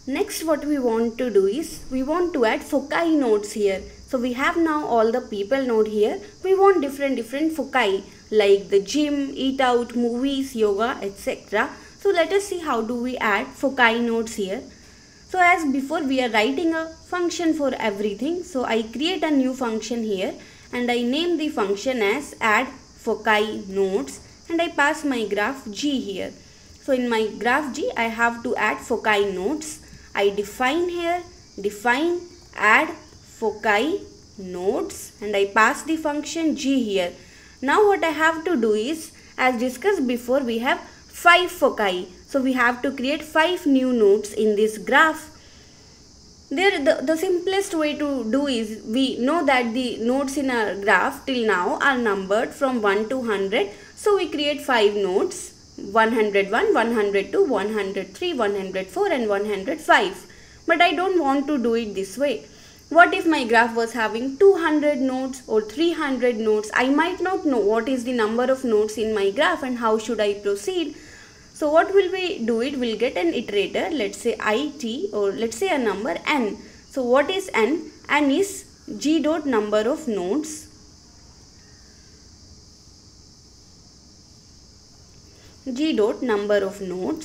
Next, what we want to do is we want to add foci nodes here. So we have now all the people node here. We want different foci like the gym, eat out, movies, yoga, etc. So let us see how do we add foci nodes here. So as before, we are writing a function for everything. So I create a new function here and I name the function as add foci nodes and I pass my graph G here. So in my graph G, I have to add foci nodes. I define here, define add foci nodes and I pass the function G here. Now what I have to do is, as discussed before, we have 5 foci. So we have to create 5 new nodes in this graph. The simplest way to do is, we know that the nodes in our graph till now are numbered from 1 to 100. So we create 5 nodes. 101, 102, 103, 104 and 105. But I don't want to do it this way. What if my graph was having 200 nodes or 300 nodes? I might not know what is the number of nodes in my graph and how should I proceed. So what will we do it? We'll get an iterator, let's say it, or let's say a number n. So what is n? N is g dot number of nodes. G dot number of nodes.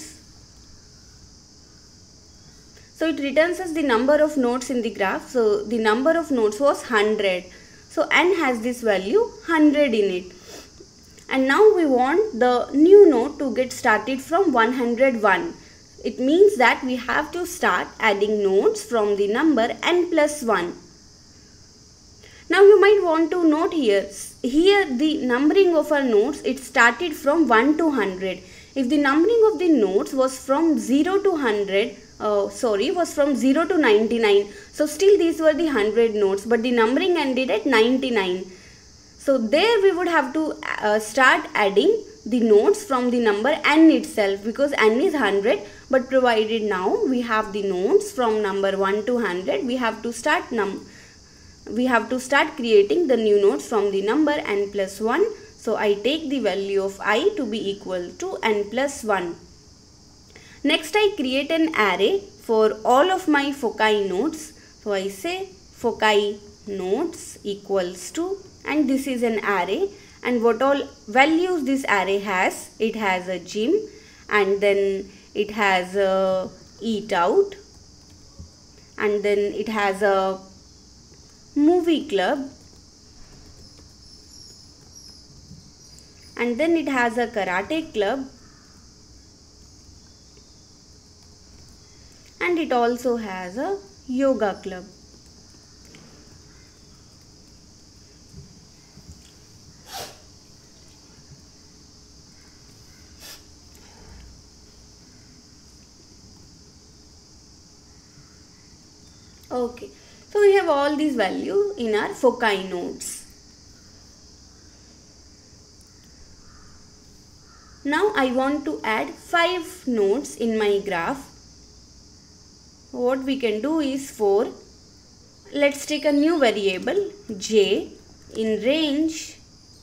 So it returns us the number of nodes in the graph. So the number of nodes was 100. So n has this value 100 in it. And now we want the new node to get started from 101. It means that we have to start adding nodes from the number n plus 1. Now you might want to note here the numbering of our nodes, it started from 1 to 100. If the numbering of the nodes was from 0 to 100, was from 0 to 99. So still these were the 100 nodes, but the numbering ended at 99. So there we would have to start adding the nodes from the number n itself, because n is 100, but provided now we have the nodes from number 1 to 100, we have to start creating the new nodes from the number n plus 1. So I take the value of I to be equal to n plus 1. Next I create an array for all of my foci nodes. So I say foci nodes equals to, and this is an array, and what all values this array has? It has a gym, and then it has a eat out, and then it has a movie club, and then it has a karate club, and it also has a yoga club. Okay, so we have all these values in our foci nodes. Now I want to add 5 nodes in my graph. What we can do is, let's take a new variable j in range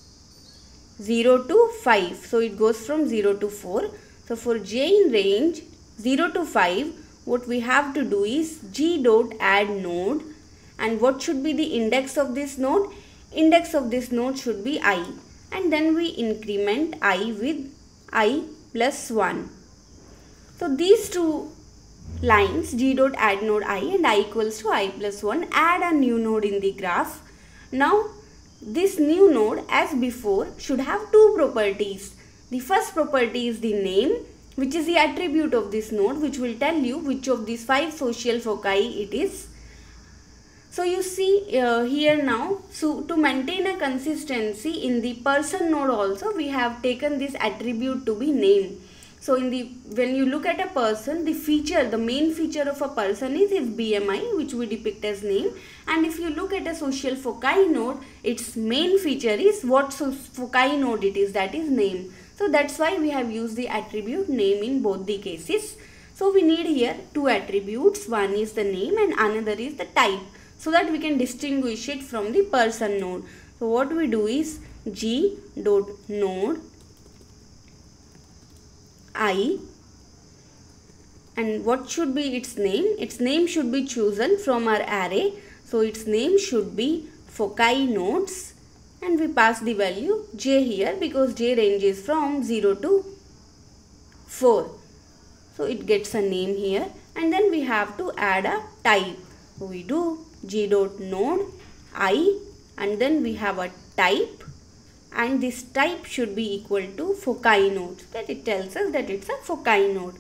0 to 5. So it goes from 0 to 4. So for j in range 0 to 5, what we have to do is g dot add node, and what should be the index of this node? Index of this node should be I, and then we increment I with I plus 1. So these two lines, g dot add node I and I equals to I plus 1, add a new node in the graph. Now this new node, as before, should have 2 properties. The first property is the name, which is the attribute of this node, which will tell you which of these 5 social foci it is. So you see here now, so to maintain a consistency in the person node also, we have taken this attribute to be name. So when you look at a person, the main feature of a person is his BMI, which we depict as name. And if you look at a social foci node, its main feature is what foci node it is, that is name. So that's why we have used the attribute name in both the cases. So we need here 2 attributes. One is the name and another is the type, so that we can distinguish it from the person node. So what we do is g dot node I And what should be its name? Its name should be chosen from our array. So its name should be foci nodes, and we pass the value j here because j ranges from 0 to 4. So it gets a name here, and then we have to add a type. So we do g dot node I, and then we have a type, and this type should be equal to foci node. That it tells us that it's a foci node.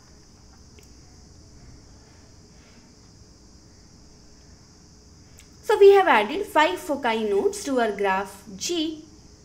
So we have added 5 foci nodes to our graph G.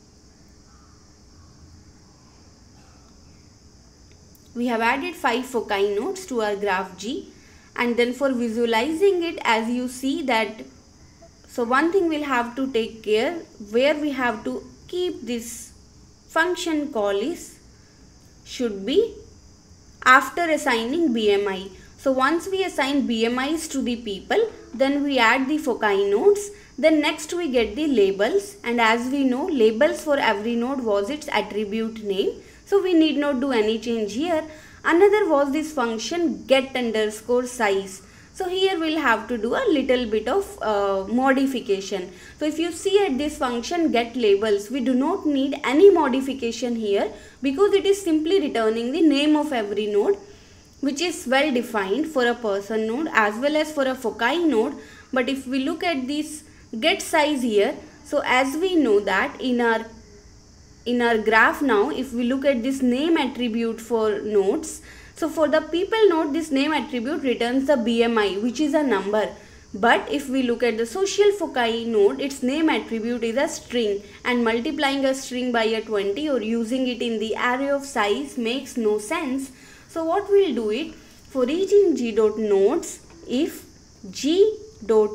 We have added 5 foci nodes to our graph G, and then for visualizing it, as you see that, so one thing we'll have to take care, where we have to keep this function call is should be after assigning BMI. So once we assign BMIs to the people, then we add the foci nodes. Then next we get the labels, and as we know, labels for every node was its attribute name. So we need not do any change here. Another was this function get underscore size. So here we'll have to do a little bit of modification. So if you see at this function get labels, we do not need any modification here because it is simply returning the name of every node, which is well defined for a person node as well as for a foci node. But if we look at this get size here, so as we know that in our graph now, if we look at this name attribute for nodes, so for the people node, this name attribute returns the BMI, which is a number. But if we look at the social foci node, its name attribute is a string, and multiplying a string by a 20 or using it in the array of size makes no sense. So what we'll do it, for each in g dot nodes, if g dot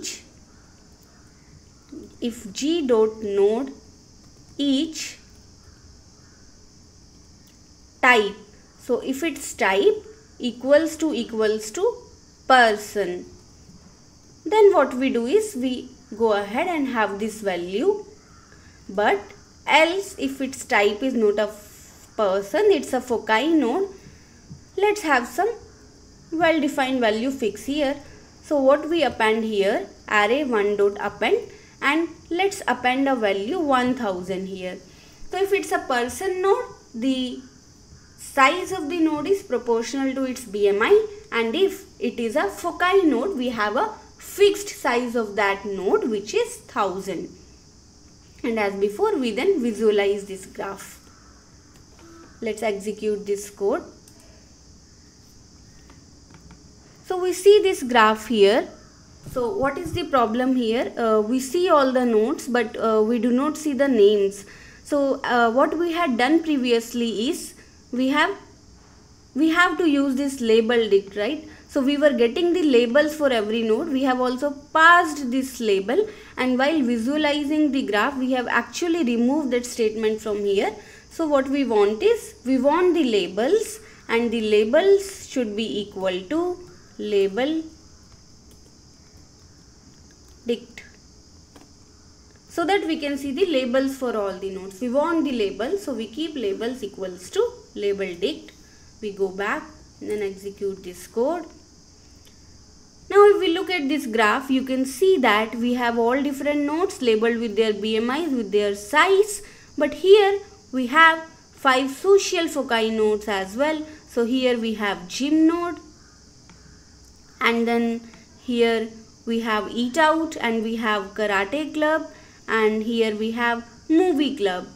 node each type, so if its type equals to person, then what we do is we go ahead and have this value. But else if its type is not a person, it's a foci node, let's have some well defined value fix here. So what we append here, array 1 dot append, and let's append a value 1000 here. So if it's a person node, the size of the node is proportional to its BMI, and if it is a foci node, we have a fixed size of that node, which is 1000. And as before, we then visualize this graph. Let's execute this code. So we see this graph here. So what is the problem here? We see all the nodes, but we do not see the names. So what we had done previously is we have to use this label dict, right? So we were getting the labels for every node. We have also passed this label, and while visualizing the graph, we have actually removed that statement from here. So what we want is, we want the labels, and the labels should be equal to label dict, so that we can see the labels for all the nodes. We want the labels, so we keep labels equals to label dict. We go back and then execute this code. Now if we look at this graph, you can see that we have all different nodes labeled with their BMIs, with their size, but here we have 5 social foci nodes as well. So here we have gym node, and then here we have eat out, and we have karate club, and here we have movie club.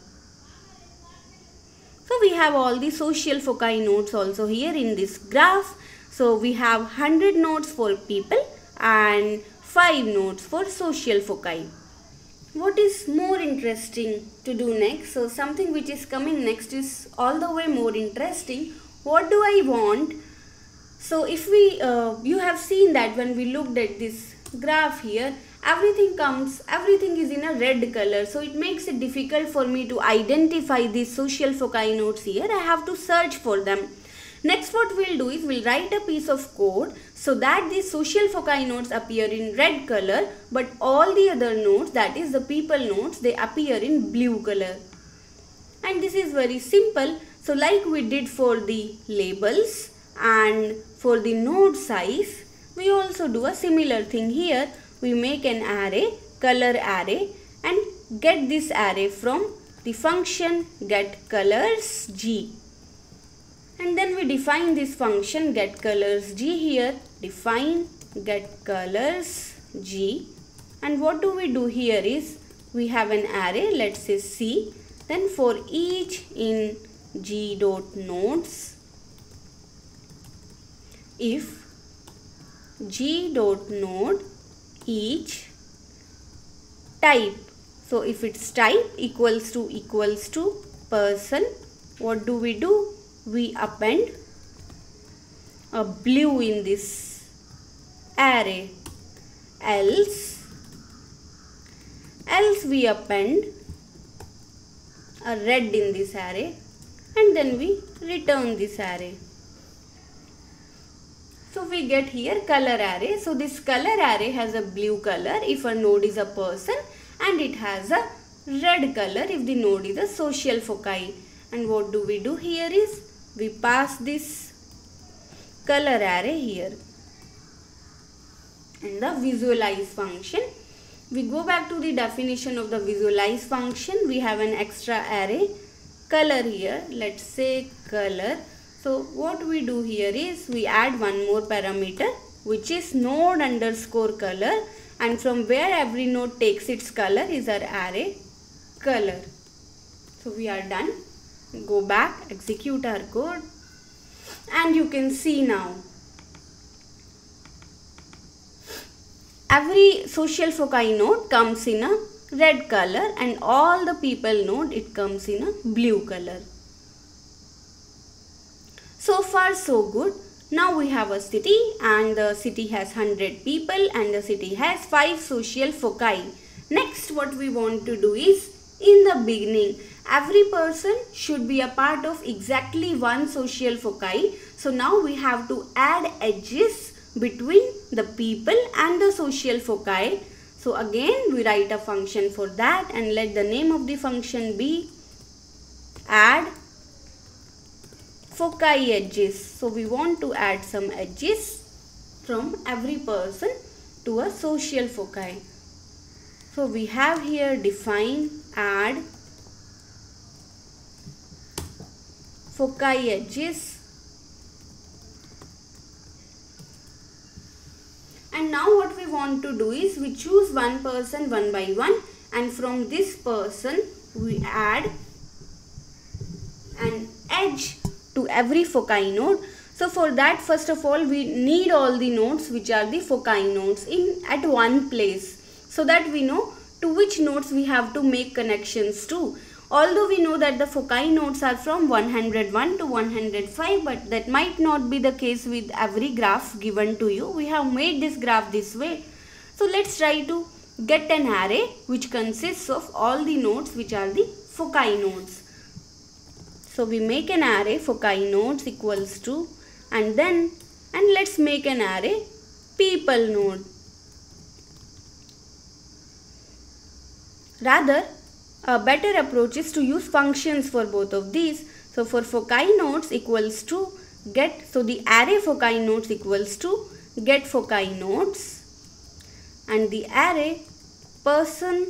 So we have all the social foci nodes also here in this graph. So we have 100 nodes for people and 5 nodes for social foci. What is more interesting to do next? So something which is coming next is all the way more interesting. What do I want? So if we, you have seen that when we looked at this graph here, everything is in a red color. So it makes it difficult for me to identify these social foci nodes here. I have to search for them. Next what we'll do is we'll write a piece of code so that these social foci nodes appear in red color, but all the other nodes, that is the people nodes, they appear in blue color. And this is very simple. So like we did for the labels and for the node size, we also do a similar thing here. We make an array, color array, and get this array from the function getColorsG. And then we define this function getColorsG here. Define getColorsG. And what do we do here is, we have an array, let's say C. Then for each in G.nodes, if G.node each type, so if its type equals to person, what do? We append a blue in this array. Else we append a red in this array, and then we return this array. So we get here color array. So this color array has a blue color if a node is a person, and it has a red color if the node is a social foci. And what do we do here is, we pass this color array here in the visualize function. We go back to the definition of the visualize function. We have an extra array color here. Let's say color. So what we do here is, we add one more parameter, which is node underscore color, and from where every node takes its color is our array color. So we are done. Go back, execute our code, and you can see now every social foci node comes in a red color, and all the people node, it comes in a blue color. So far so good. Now we have a city, and the city has 100 people, and the city has 5 social foci. Next, what we want to do is, in the beginning, every person should be a part of exactly one social foci. So now we have to add edges between the people and the social foci. So again, we write a function for that, and let the name of the function be add foci edges. So we want to add some edges from every person to a social foci. So we have here define add foci edges, and now what we want to do is, we choose one person one by one, and from this person we add an edge to every foci node. So for that, first of all, we need all the nodes which are the foci nodes at one place, so that we know to which nodes we have to make connections to. Although we know that the foci nodes are from 101 to 105, but that might not be the case with every graph given to you. We have made this graph this way. So let's try to get an array which consists of all the nodes which are the foci nodes. So we make an array foci nodes equals to, and let's make an array people node. Rather, a better approach is to use functions for both of these. So for foci nodes equals to get, so the array foci nodes equals to get foci nodes, and the array person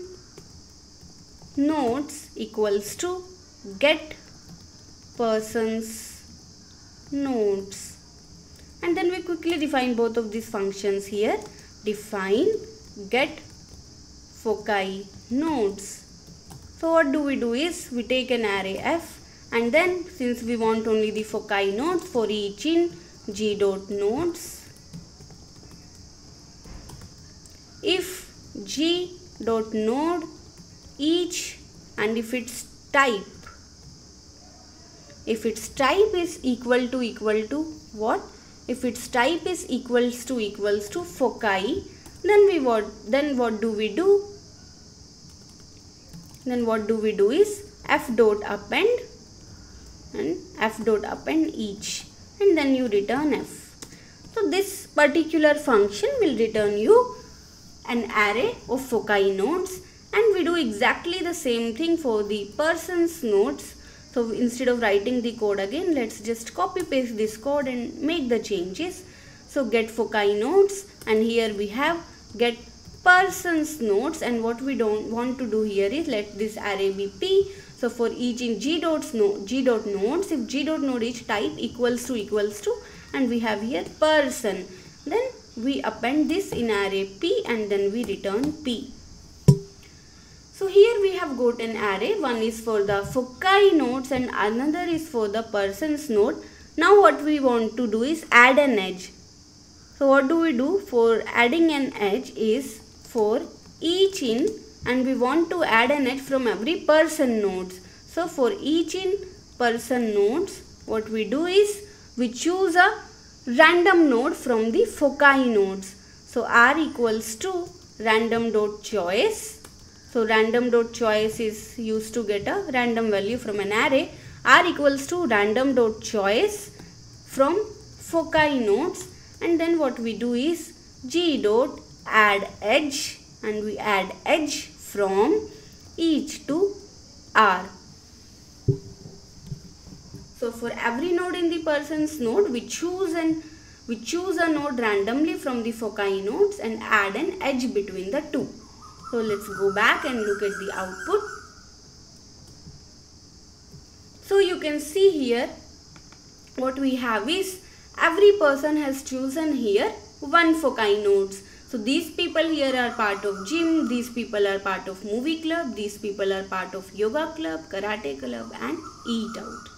nodes equals to get persons nodes. And then we quickly define both of these functions here. Define get foci nodes. So what do is, we take an array f, and then since we want only the foci nodes, for each in G.nodes, if G.node each, and if its type is equal to what? If its type is equals to foci, then what do we do? Then what do we do is f.append and f.append each, and then you return f. So this particular function will return you an array of foci nodes, and we do exactly the same thing for the persons nodes. So instead of writing the code again, let's just copy paste this code and make the changes. So get foci nodes, and here we have get persons nodes, and what we don't want to do here is let this array be P. So for each in G dot nodes, if G dot node is type equals to, and we have here person, then we append this in array P and then we return P. So here we have got an array, one is for the foci nodes and another is for the persons node. Now what we want to do is add an edge. So what do we do for adding an edge is for each in, and we want to add an edge from every person nodes. So for each in person nodes, what we do is we choose a random node from the foci nodes. So r equals to random dot choice. So random dot choice is used to get a random value from an array. R equals to random dot choice from foci nodes, and then what we do is G dot add edge, and we add edge from each to R. So for every node in the persons node, we choose a node randomly from the foci nodes and add an edge between the two. So let's go back and look at the output. So you can see here what we have is every person has chosen here one foci nodes. So these people here are part of gym, these people are part of movie club, these people are part of yoga club, karate club and eat out.